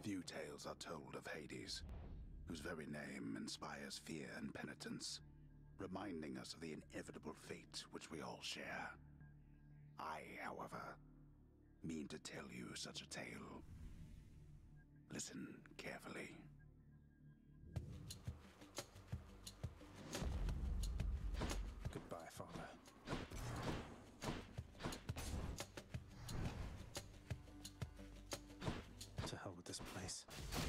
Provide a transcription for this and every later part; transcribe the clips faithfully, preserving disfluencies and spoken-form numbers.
Few tales are told of Hades, whose very name inspires fear and penitence, reminding us of the inevitable fate which we all share. I, however, mean to tell you such a tale. Listen carefully. Goodbye, Father. To hell with this place.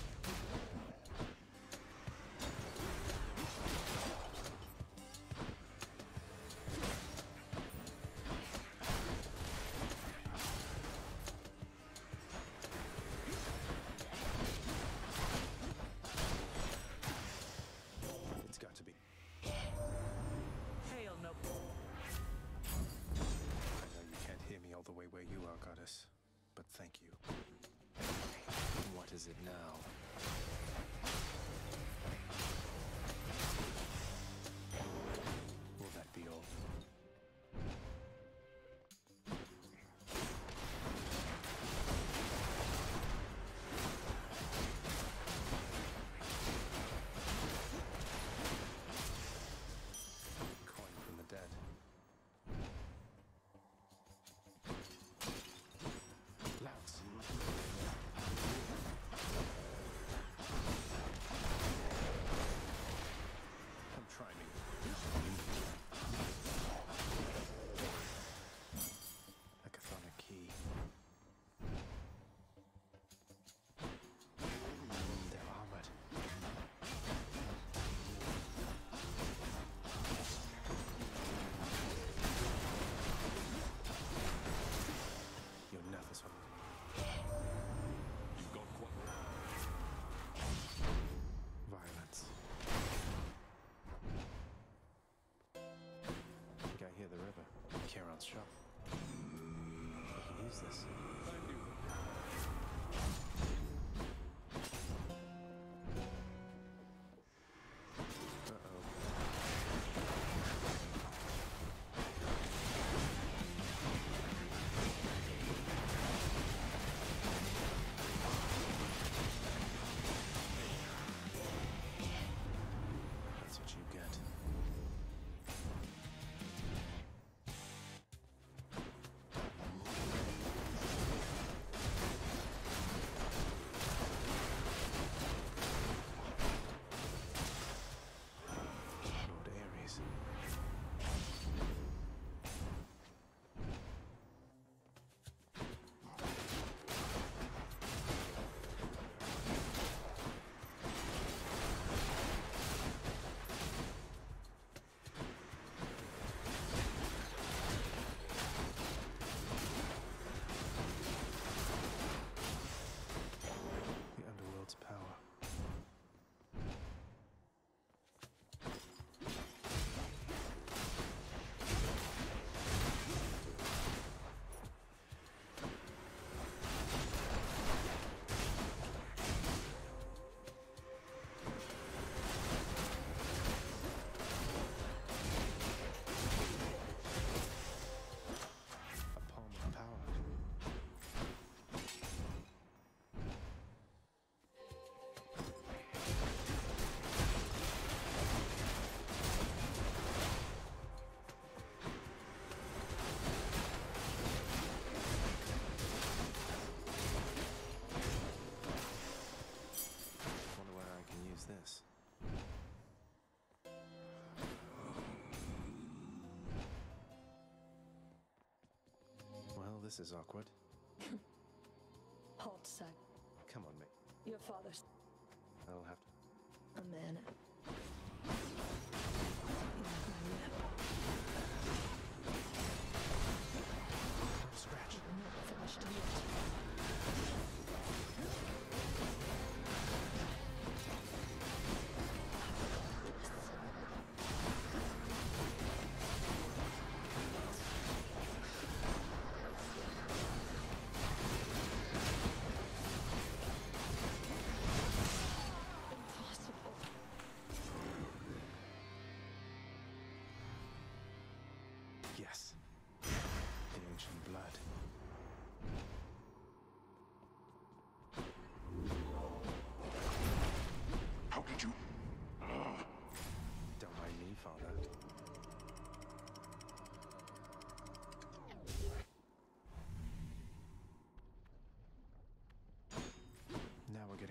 It's got to be. Hail, noble. I know you can't hear me all the way where you are, Goddess, but thank you. What is it now? Will that be all? Coin from the dead. Lance. Come try me. A chthonic key. They're armored. You're nervous, huh? You've gone quite Violence. I think I hear the river. Charon's shop. We can use this. I knew it. Uh-oh. That's what you get. Lord Ares. The underworld's power. A palm of power. Wonder where I can use this. Well, this is awkward. Halt, son. Come on, mate. Your father's I'll have to. a man. Scratch. I'm not finished yet. Impossible. Yes. The ancient blood.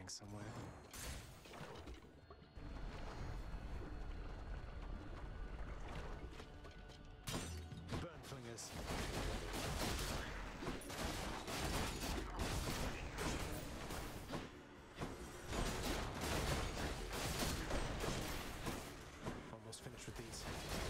hiding somewhere. Burn flingers. Almost finished with these.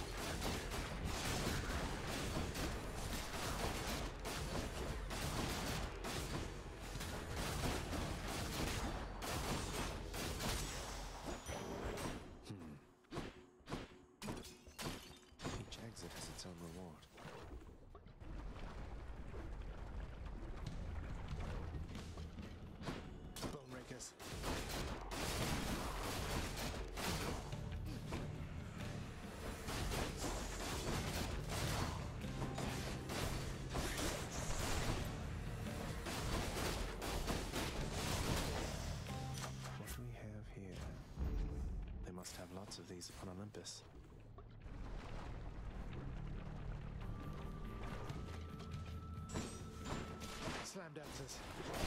Each exit has its own reward. Bone rakers. What do we have here? They must have lots of these upon Olympus. Slam dancers.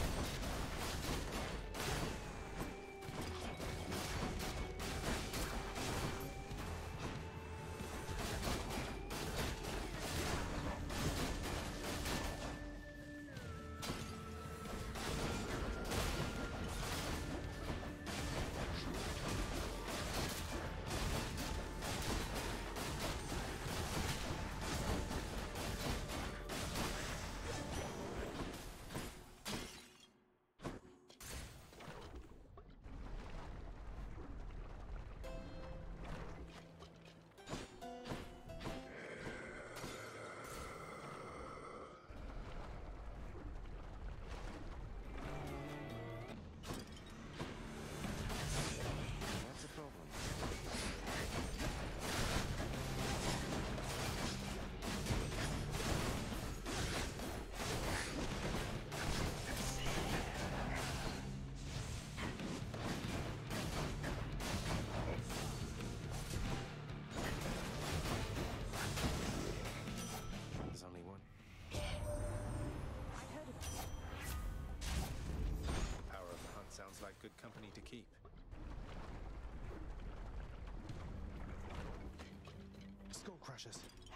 That's a problem. There's only one. I heard of it. The power of the hunt sounds like good company to keep. Skull crushers.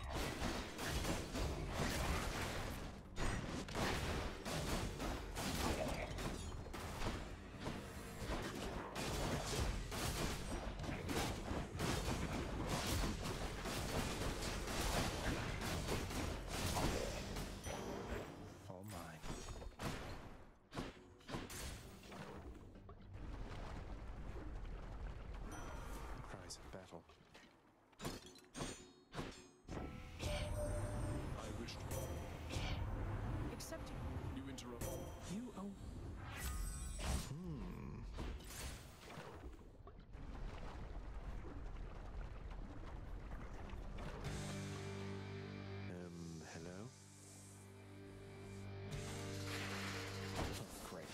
All mine. Cries of battle. I wish to. Except You interrupt. you own. Hmm. Um, hello? Oh, great.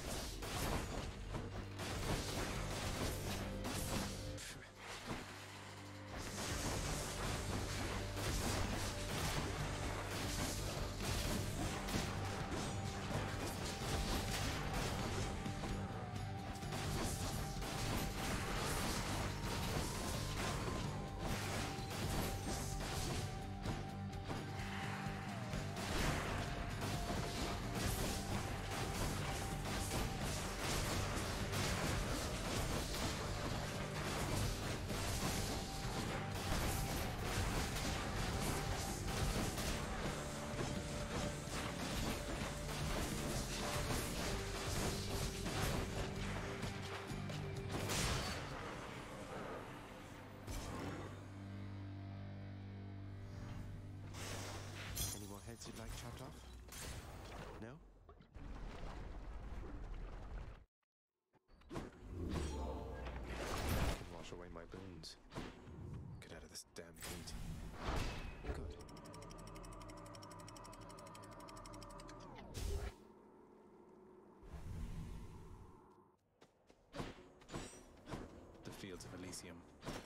Any more heads you'd like chopped off? No? I can wash away my boons. Get out of this damn heat. Good. The fields of Elysium.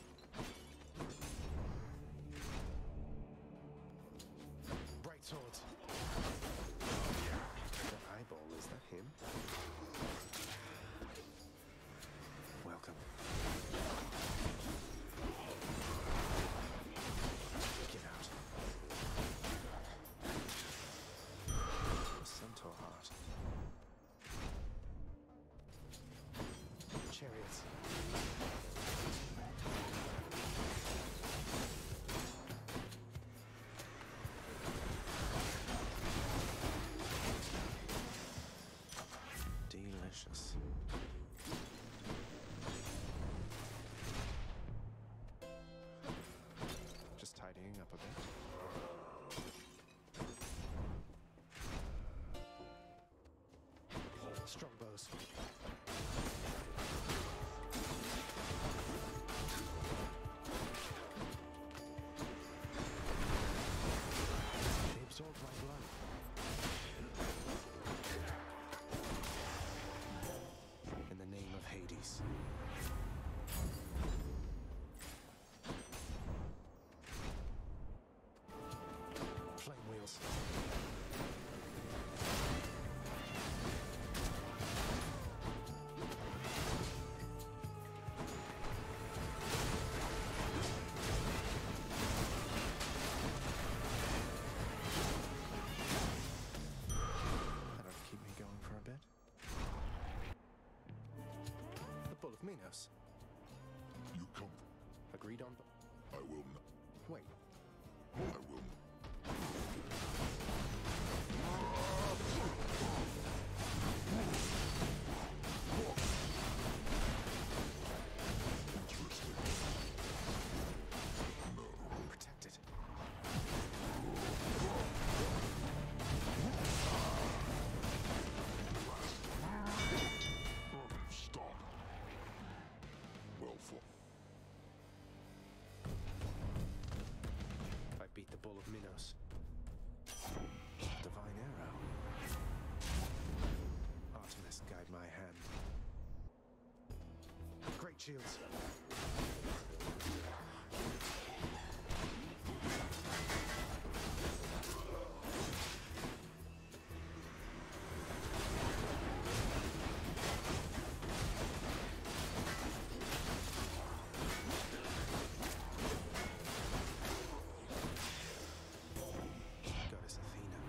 Bright swords. The eyeball, is that him? Strongbows. They absorbed my blood. In the name of Hades. Flame wheels. That'll keep me going for a bit. The Bull of Minos. You come. Agreed on. I will not. Wait. I will not. Interesting. No. Protected. Stop. Well fought. I beat the Bull of Minos. Divine arrow. Artemis, guide my hand. Great shields. Goddess Athena.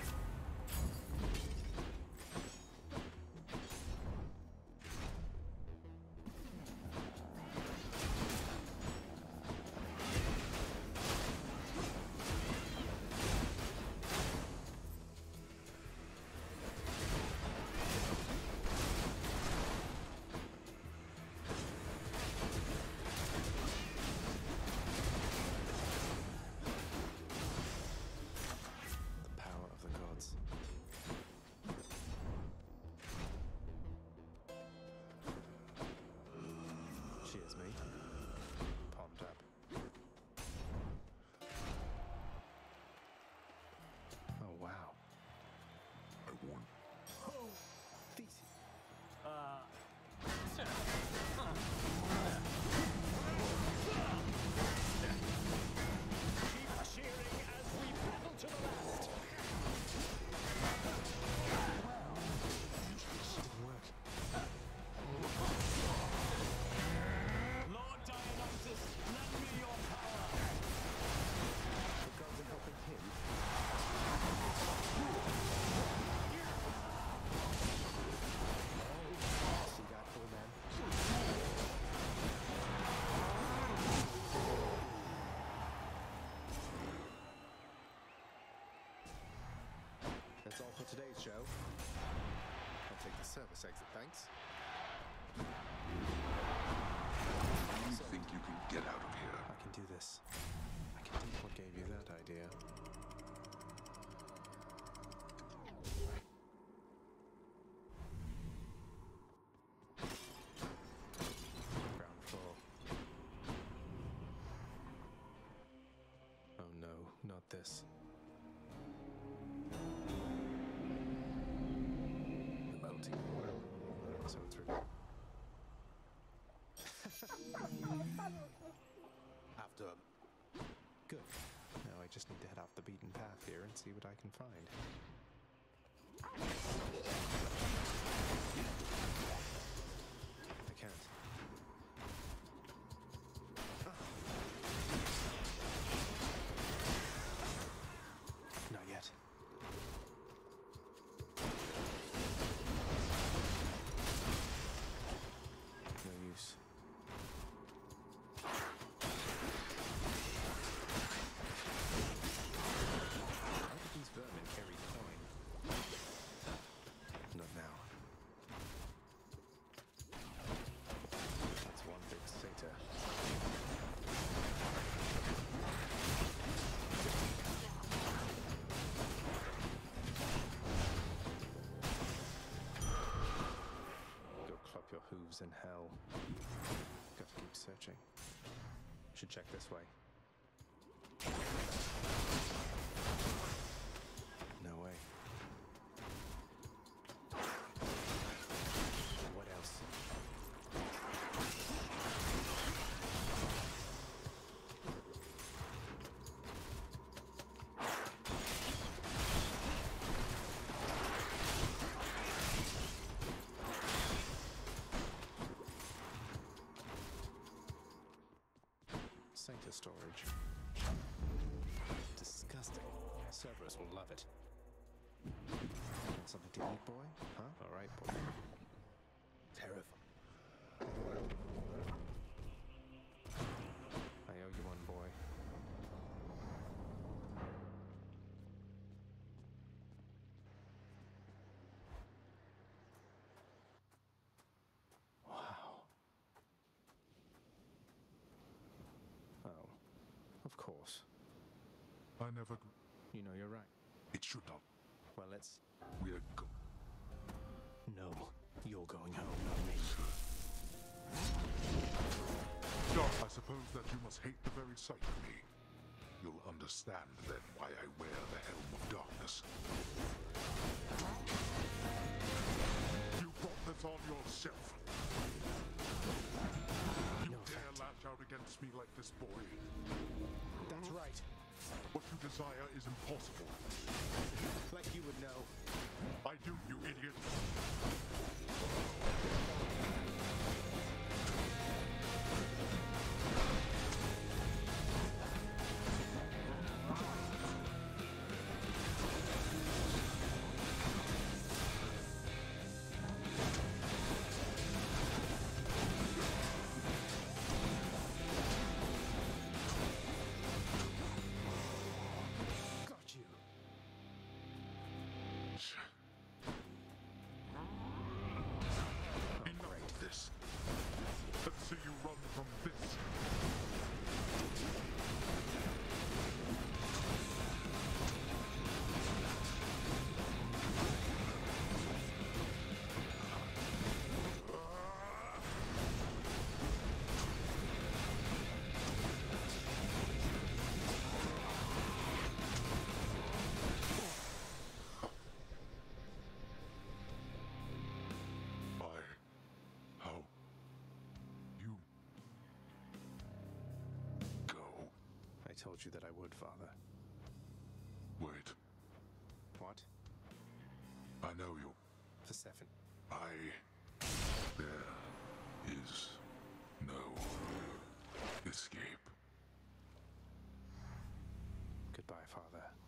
The power of the gods. Cheers, mate. Palmed up. Oh, wow. I warn. Theseus. Cheering as we battle to the last. Didn't work. Lord Dionysus, lend me your power. The gods are helping him. See that, full man? That's all for today's show. I'll take the service exit, thanks. You think you can get out of here? I can do this. I can take what gave you that idea. Ground floor. Oh no, not this. The melting oil. So through. After Good. Now I just need to head off the beaten path here and see what I can find. I can't. Ah. Not yet. No use. How did these vermin carry coin? your hooves in hell. Got to keep searching. Should check this way. No way. What else? Sanctus storage. Disgusting. Cerberus will love it. Want something to eat, boy? Huh? All right, boy. Terrifying. I owe you one, boy. Wow. Oh, of course. I never... You know you're right. It should not. Well, let's... We're go... No, you're going home, not me. Doc, I suppose that you must hate the very sight of me. You'll understand then why I wear the Helm of Darkness. You brought this on yourself. You No dare offense. lash out against me like this, boy. That's right. What you desire is impossible. Like you would know. I do, you idiot. Got you. Enough of this. Let's see you run from this. Why? How? You... Go. I told you that I would, Father. Wait. What? I know you. Persephone. I... There is no escape. Goodbye, Father.